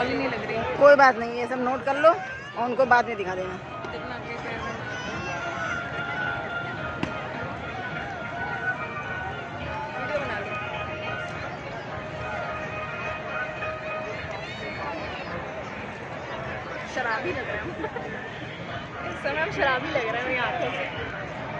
काली नहीं लग रही। कोई बात नहीं, ये सब नोट कर लो और उनको बाद में दिखा देना। शराबी लग रहा है इस समय, हम शराबी लग रहा है मेरी आंखों से।